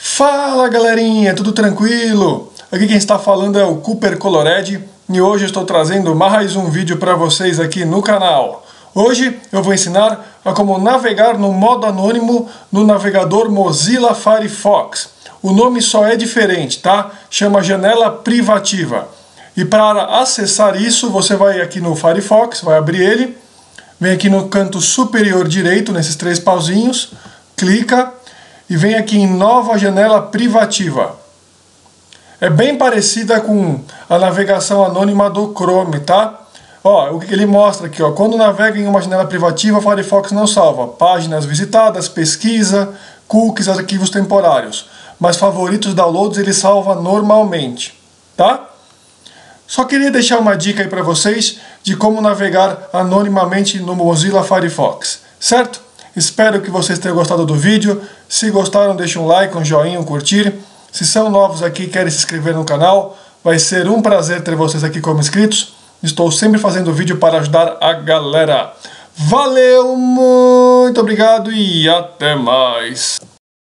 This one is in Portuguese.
Fala galerinha, tudo tranquilo? Aqui quem está falando é o Cooper Colored e hoje eu estou trazendo mais um vídeo para vocês aqui no canal. Hoje eu vou ensinar a como navegar no modo anônimo no navegador Mozilla Firefox. O nome só é diferente, tá? Chama janela privativa. E para acessar isso, você vai aqui no Firefox, vai abrir ele, vem aqui no canto superior direito, nesses três pauzinhos, clica e vem aqui em nova janela privativa. É bem parecida com a navegação anônima do Chrome, tá? Ó, o que ele mostra aqui, ó, quando navega em uma janela privativa, o Firefox não salva páginas visitadas, pesquisa, cookies, arquivos temporários. Mas favoritos, downloads, ele salva normalmente, tá? Só queria deixar uma dica aí para vocês de como navegar anonimamente no Mozilla Firefox, certo? Espero que vocês tenham gostado do vídeo. Se gostaram, deixe um like, um joinha, um curtir. Se são novos aqui e querem se inscrever no canal, vai ser um prazer ter vocês aqui como inscritos. Estou sempre fazendo vídeo para ajudar a galera. Valeu, muito obrigado e até mais!